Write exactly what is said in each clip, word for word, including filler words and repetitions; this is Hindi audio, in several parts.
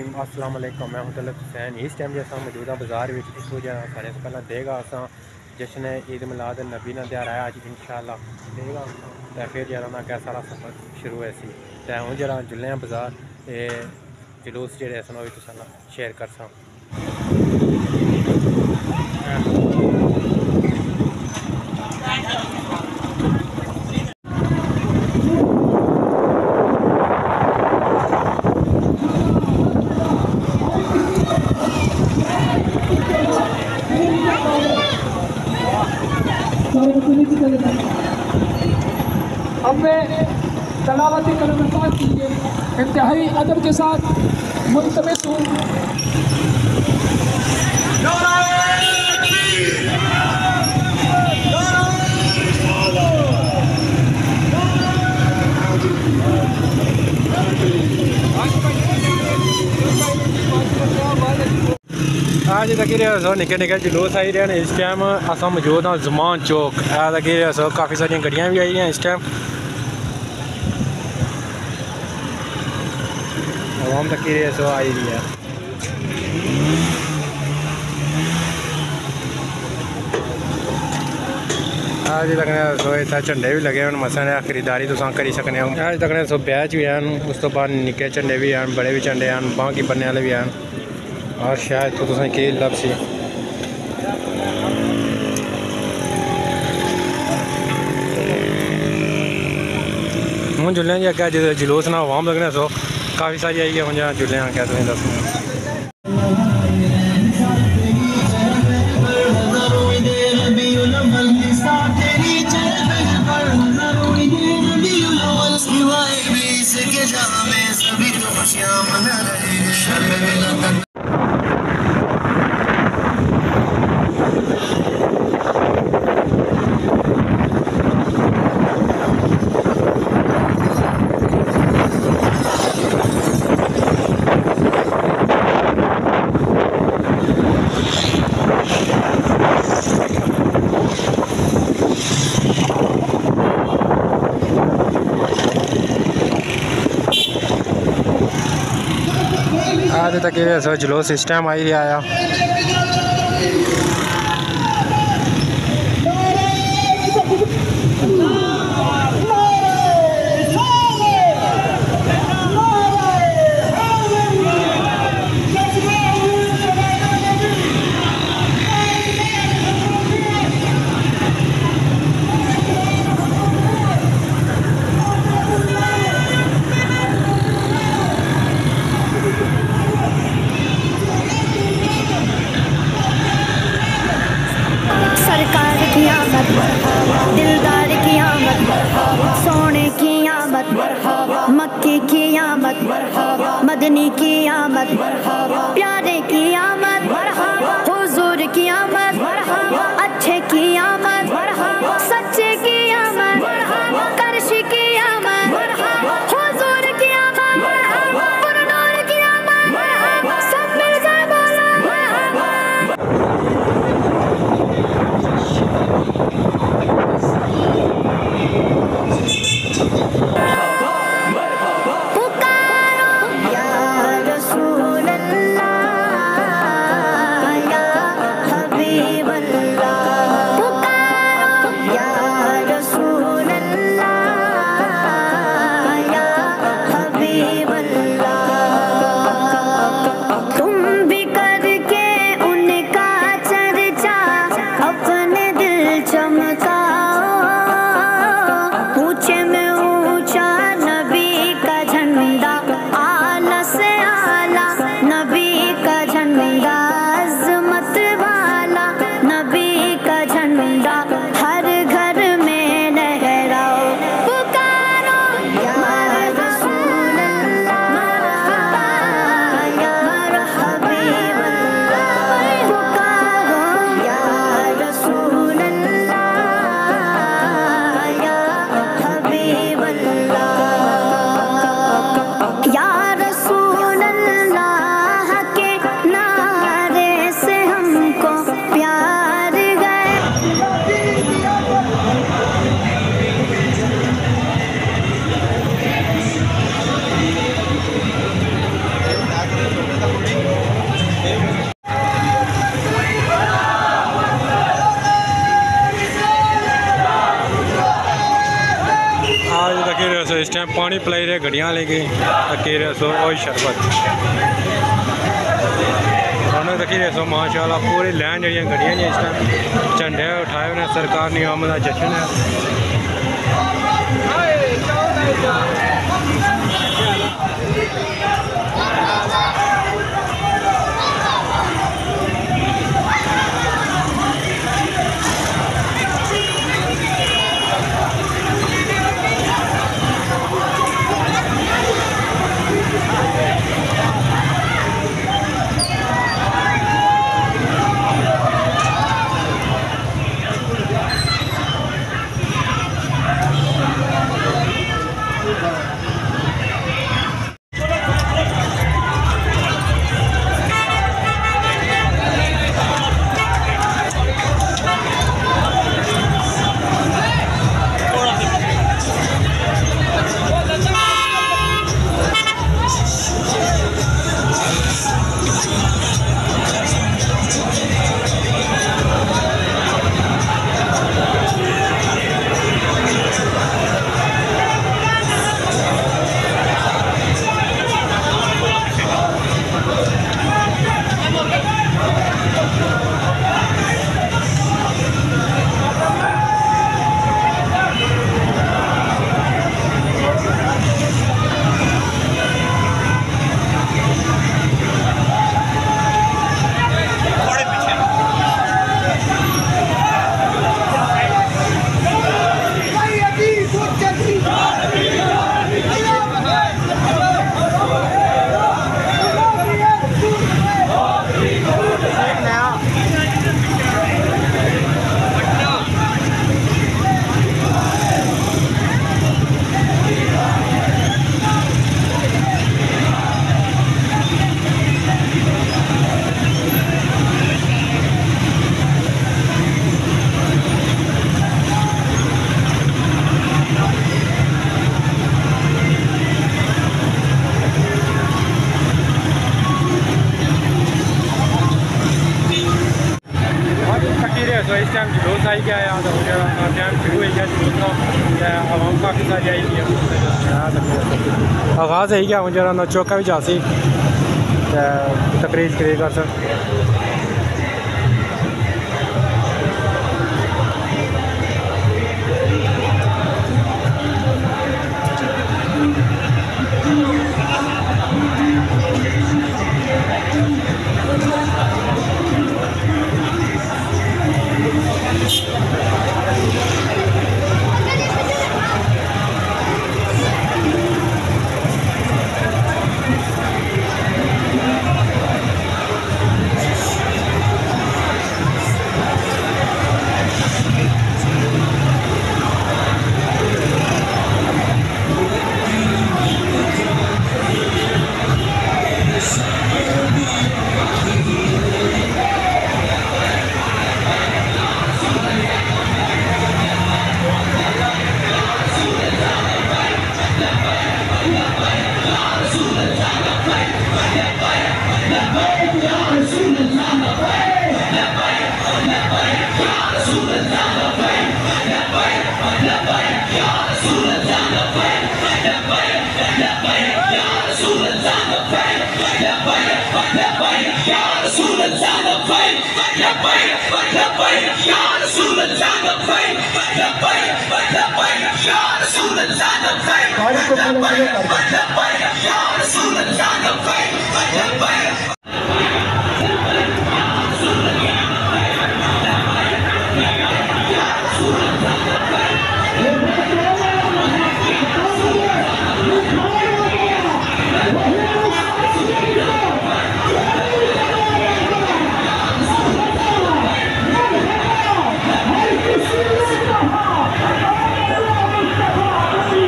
अस्सलाम वालेकुम, मैं हूं तलत हुसैन। इस टाइम जैसा मौजूदा बाज़ार में इतों जरा सारे से पहला देगा असा जश्न ईद मिलाद नबी ना त्यार है अज इंशाअल्लाह देगा तो फिर जरा ना क्या सारा सफर शुरू है सी तो हूँ जरा जुल्ले बाज़ार जुलूस जेह्ड़े सन ओह् तुसां नाल शेयर करसां। हमें तलावती कलम कीजिए, इंतहाई अदब के साथ मुल्तमस हूँ। आज तक सो निक्के निक्के जुलूस आई रहे हैं। इस टाइम अस मौजूद हाँ ज़मान चौक तक सो काफ़ी सारी गड्डियाँ भी आई हैं। इस टाइम आवाम तक सो आई रही है। आज तक सो इतना झंडे भी लगे हैं मसा खरीदारी तुम करी सकने हो। आज तक सो बैच भी हैं, उस तो बाद निक्के झंडे भी हैं, बड़े भी झंडे हैं, बाकी बनने वाले भी हैं और शायद तो तुसें की लब सी हूँ जुल्ले अगर जुलूस ना आवाम लगने सो काफ़ी सारी आई है हूँ जहाँ जुल्ले क्या तुम दस आज तक सो जुलूस सिस्टम आई रहा आया। इस टाइम पानी पिलाई रहे गड्डियाँ लेके रखी रहे सो और शरबत उन्होंने रखी रहे सो माशाल्लाह पूरी लैन जी गड्डियाँ जी इस टाइम झंडे उठाए उन्हें सरकार ने आमद का जश्न है। तो इस टाइम जुलूस आई गया है तो टाइम शुरू हो गया जुलूस का आवाम काफ़ी सारी आई गई आगाज़ है क्या मुझे चौका भी जासी तकरीर करेगा सर।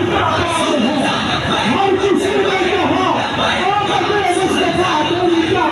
Mustafa,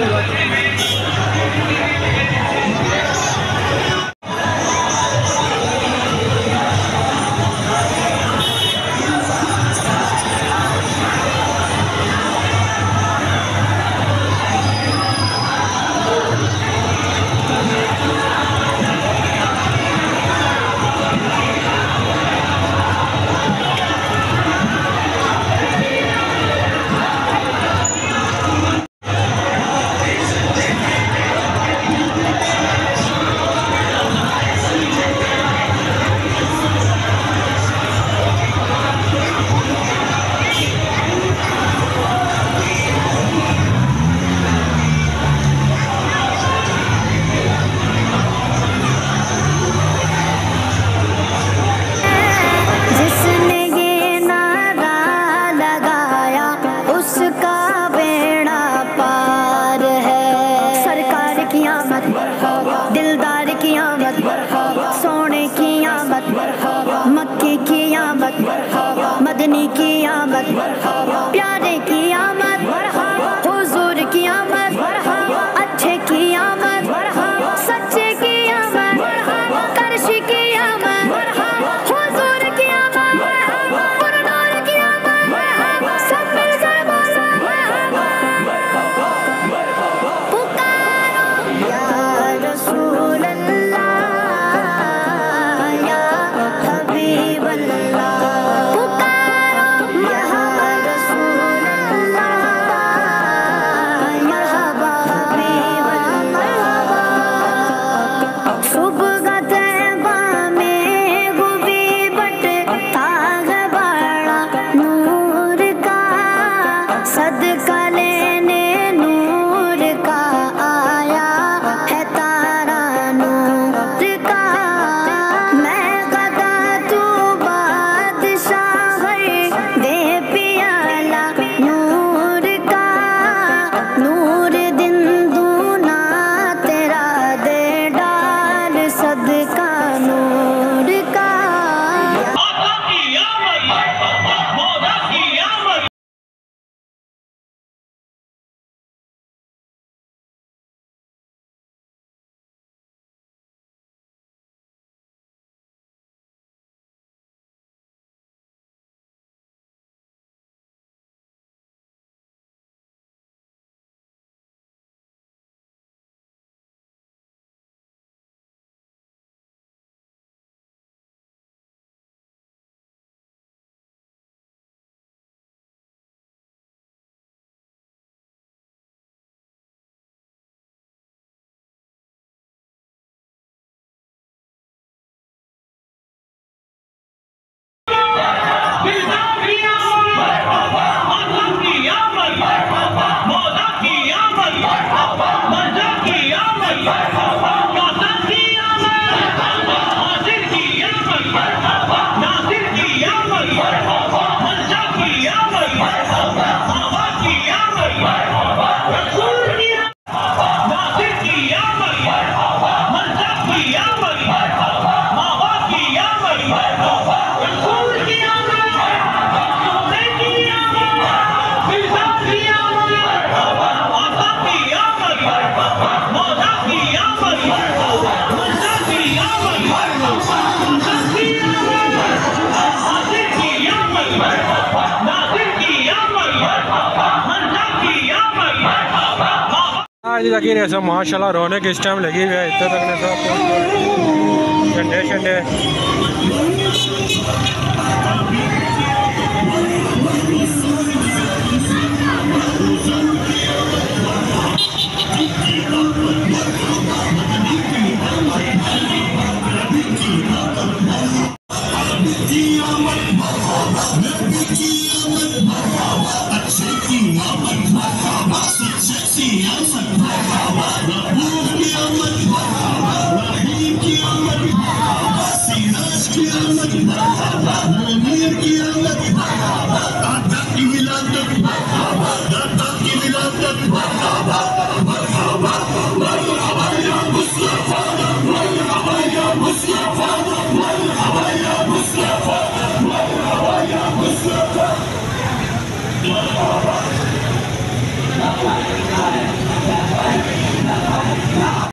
मदनी की आमद, प्यारे की आमद, हुजूर की आमद, अच्छे की आमद, सच्चे की आमद, करशी की आमद, हुजूर की आमद, पुरनूर की आमद, सब मिलकर बोलो पुकारो या रसूल अल्लाह या हबीब अल्लाह। आज लगी रहे सब माशाल्लाह रौनक इस टाइम लगी हुई है इतने तक ने सब झंडे शंडे Mustafa,